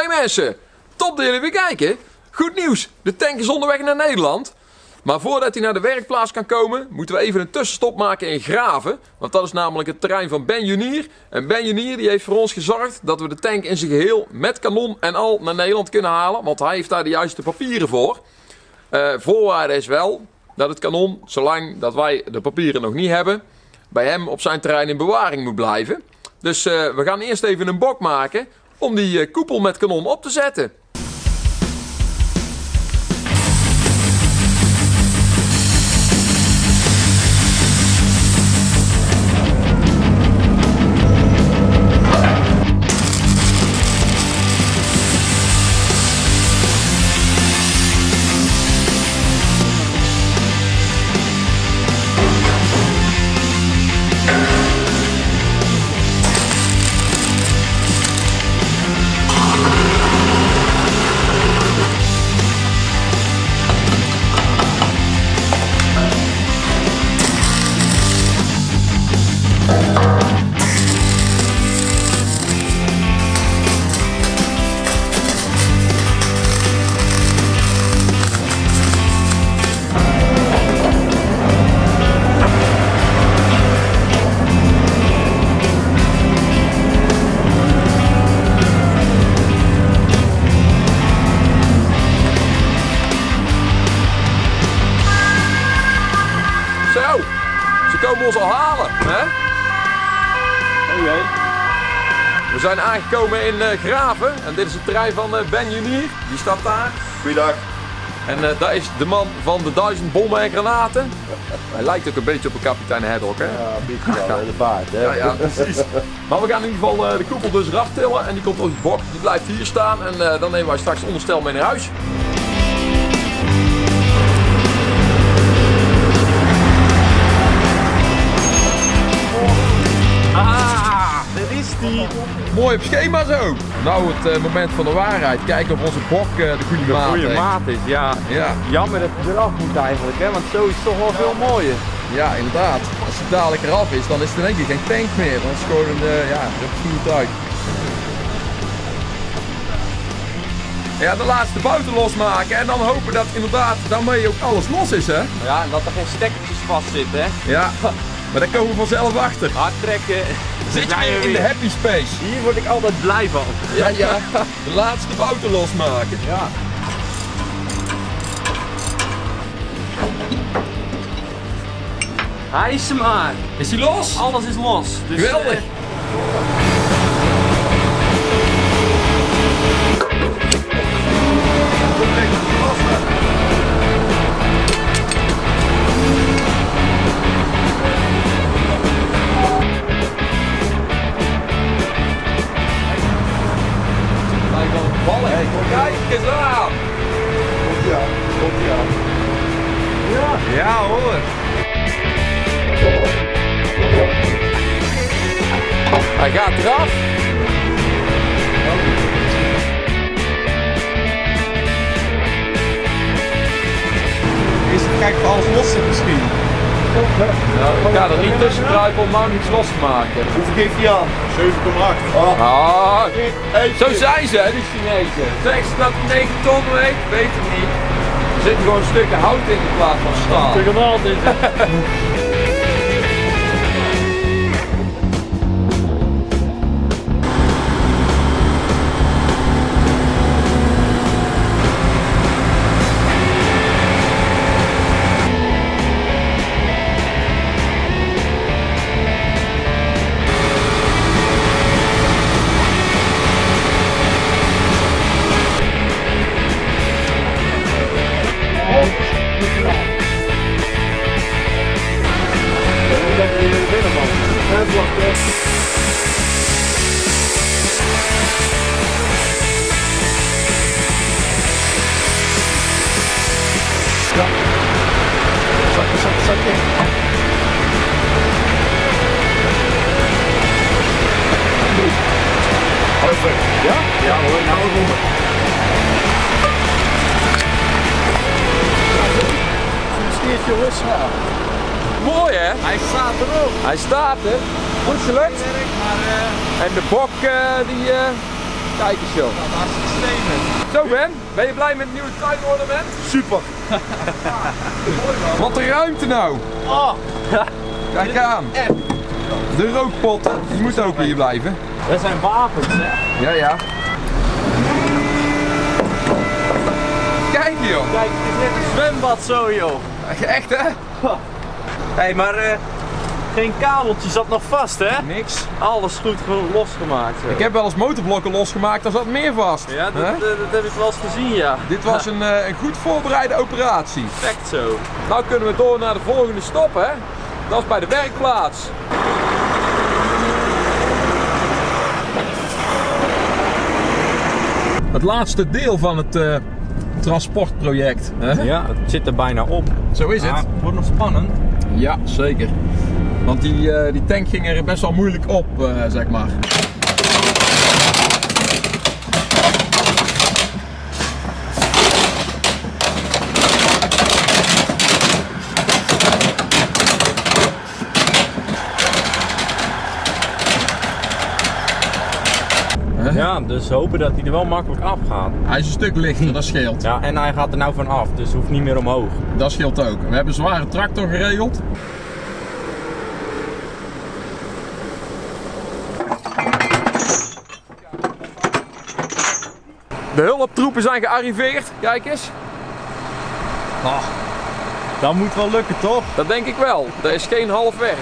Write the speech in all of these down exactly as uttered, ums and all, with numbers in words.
Hey mensen, top dat jullie weer kijken. Goed nieuws, de tank is onderweg naar Nederland. Maar voordat hij naar de werkplaats kan komen, moeten we even een tussenstop maken in Graven. Want dat is namelijk het terrein van Ben Junier. En Ben Junier die heeft voor ons gezorgd dat we de tank in zijn geheel met kanon en al naar Nederland kunnen halen. Want hij heeft daar de juiste papieren voor. Uh, voorwaarde is wel dat het kanon, zolang dat wij de papieren nog niet hebben, bij hem op zijn terrein in bewaring moet blijven. Dus uh, we gaan eerst even een bok maken om die uh, koepel met kanon op te zetten. Zo, ze komen ons al halen, hè? Oké. We zijn aangekomen in uh, Graven en dit is het terrein van uh, Ben Junier. Die staat daar. Goeiedag. En uh, daar is de man van de duizend bommen en granaten. Hij lijkt ook een beetje op een kapitein Haddock, hè? Ja, een beetje wel, de baard, hè? Ja, ja, precies. Maar we gaan in ieder geval uh, de koepel dus eraf tillen en die komt op de bok. Die blijft hier staan en uh, dan nemen wij straks het onderstel mee naar huis. Mooi op schema zo. Nou, het uh, moment van de waarheid. Kijken of onze bok uh, de goede De maat goede heeft. maat is, ja. Ja. Jammer dat het eraf moet eigenlijk, hè? Want zo is het toch wel veel mooier. Ja, inderdaad. Als het dadelijk eraf is, dan is het in één keer geen tank meer. Dan is het gewoon een, uh, ja, een voertuig. Ja, de laatste buiten losmaken en dan hopen dat inderdaad daarmee ook alles los is, hè? Ja, en dat er geen stekkertjes vast zitten, hè? Ja, maar daar komen we vanzelf achter. Hard trekken. Zit je weer in de happy space? Hier word ik altijd blij van. Ja, ja. De laatste buiten losmaken. Ja. Hij is er maar. Is hij los? Alles is los. Dus, Geweldig. Uh, Ballen. Kijk eens aan. Ja, komt ja. Ja. Ja hoor. Hij gaat eraf. Is het kijk voor alles los zit misschien? Nou, ik ga er niet tussen kruipen om nou niets los te maken. Hoeveel geeft hij aan? zeven komma acht. Oh. Ah, Hey, zo zijn ze, hè, die Chinezen. Zeg ze dat het negen ton weegt? Weet het niet. Er zitten gewoon stukken hout in in plaats van staal. Tegenal dit. Zakje, zakje, zakje. Over. Ja? Ja hoor, nou roepen. Gefeliciteerd jongens. Ja. Mooi hè? Hij staat erop. Hij staat er. Goed gelukt. Maar, uh... En de bok uh, die uh, Kijk eens joh. Dat is hartstikke slim. Zo Ben, ben je blij met het nieuwe tuinornament? Super. Wat een ruimte nou. Oh. Kijk aan. De rookpot, die moet ook hier blijven. Dat zijn wapens hè. Ja ja. Kijk joh. Kijk, het is net een zwembad zo joh. Echt hè? Hé, hey, maar uh, geen kabeltje zat nog vast hè? Niks. Alles goed losgemaakt. Zo. Ik heb wel eens motorblokken losgemaakt, daar zat meer vast. Ja, dat, Hè? dat, dat heb ik wel eens gezien ja. Dit was een, uh, een goed voorbereide operatie. Perfect zo. Nou kunnen we door naar de volgende stop hè. Dat is bij de werkplaats. Het laatste deel van het uh, transportproject. Hè? Ja, het zit er bijna op. Zo is het. Maar het wordt nog spannend. Ja, zeker. Want die, uh, die tank ging er best wel moeilijk op, uh, zeg maar. Ja, dus hopen dat hij er wel makkelijk af gaat. Hij is een stuk lichter, dat scheelt. Ja, en hij gaat er nou van af, dus hoeft niet meer omhoog. Dat scheelt ook. We hebben een zware tractor geregeld. De hulptroepen zijn gearriveerd, kijk eens. Oh, dat moet wel lukken toch? Dat denk ik wel, er is geen half werk.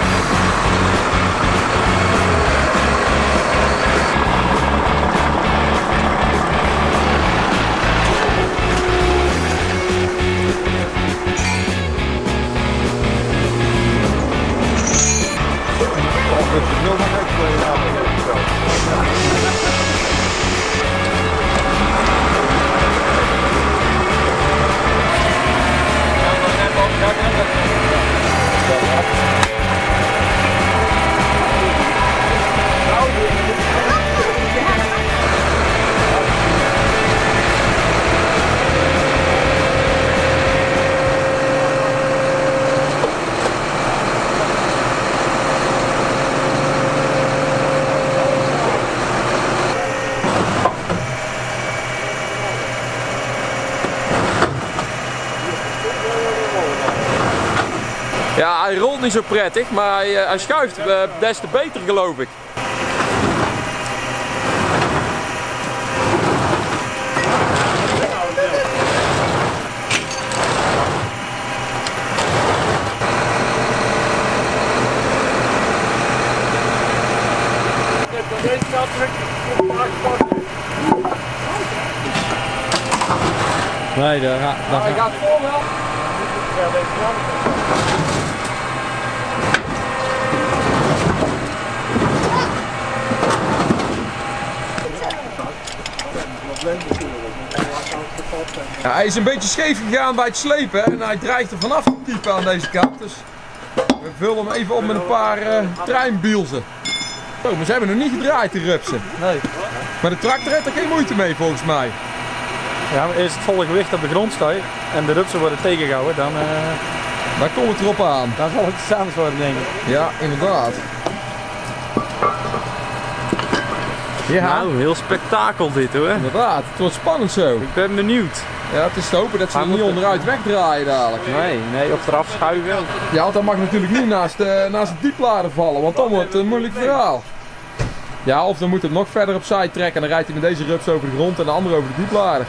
Ja, hij rolt niet zo prettig, maar hij, uh, hij schuift uh, des te beter geloof ik. Nee, daar gaat... Nou, hij gaat vol wel. Ja, hij is een beetje scheef gegaan bij het slepen en hij dreigt er vanaf te piepen aan deze kant. Dus we vullen hem even op met een paar uh, treinbielzen. Zo, maar ze hebben nog niet gedraaid, die rupsen. Nee. Maar de tractor heeft er geen moeite mee volgens mij. Ja, maar eerst het volle gewicht op de grond staat en de rupsen worden tegengehouden, dan, uh, Daar komt het erop aan. dan zal het iets anders worden denk ik. Ja, inderdaad. Ja, Nou, heel spektakel dit hoor. inderdaad. Het wordt spannend zo. Ik ben benieuwd. Ja, het is te hopen dat ze er niet onderuit wegdraaien dadelijk. Nee, nee, of eraf schuiven. Ja, want dat mag natuurlijk niet naast, uh, naast het dieplader vallen, want dan wordt het een moeilijk verhaal. Ja, of dan moet het nog verder opzij trekken en dan rijdt hij met deze rups over de grond en de andere over de dieplader.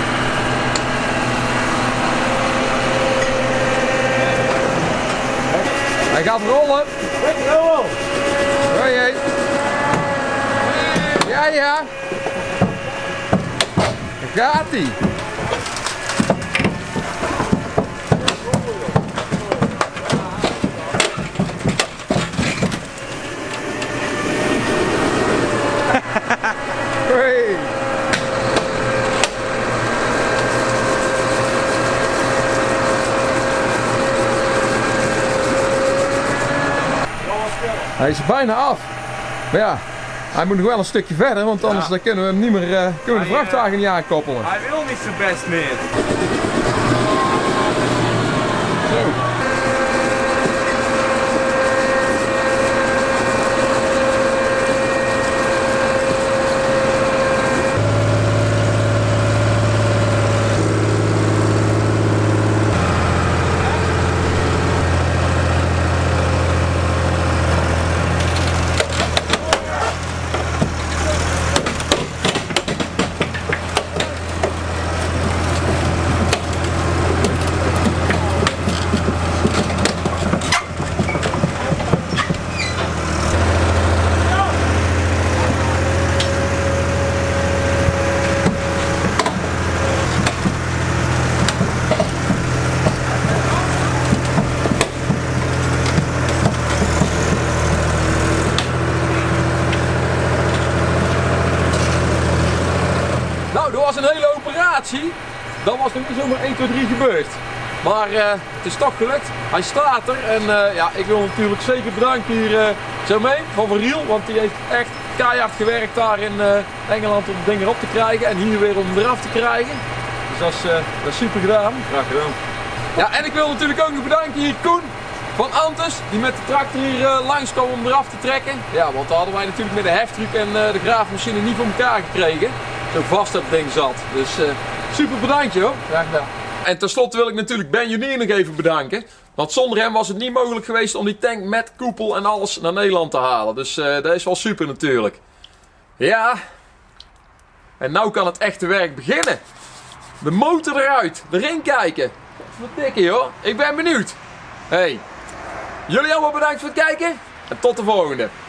Hij gaat rollen. Hoi, hoi. Ja, ja. Daar gaat hij. Hoi. Hij is bijna af. Maar ja, hij moet nog wel een stukje verder, want anders ja. dan kunnen we hem niet meer, uh, kunnen we de vrachtwagen uh, niet aankoppelen. Hij wil niet zijn best meer. Zo. was een hele operatie. Dan was er niet zomaar één, twee, drie gebeurd. Maar uh, het is toch gelukt. Hij staat er. En uh, ja, ik wil natuurlijk zeker bedanken hier uh, Jermaine van Van Riel. Want die heeft echt keihard gewerkt daar in uh, Engeland om het ding erop te krijgen. En hier weer om hem eraf te krijgen. Dus dat is, uh, dat is super gedaan. Graag gedaan. Ja, en ik wil natuurlijk ook nog bedanken hier Koen van Antes. Die met de tractor hier uh, langs kwam om eraf te trekken. Ja, want daar hadden wij natuurlijk met de heftruck en uh, de graafmachine niet voor elkaar gekregen. Zo vast dat ding zat. Dus uh, super bedankt joh. Graag gedaan. En tenslotte wil ik natuurlijk Ben Junier nog even bedanken. Want zonder hem was het niet mogelijk geweest om die tank met koepel en alles naar Nederland te halen. Dus uh, dat is wel super natuurlijk. Ja. En nou kan het echte werk beginnen. De motor eruit. Erin kijken. Wat dikke joh. Ik ben benieuwd. Hey. Jullie allemaal bedankt voor het kijken. En tot de volgende.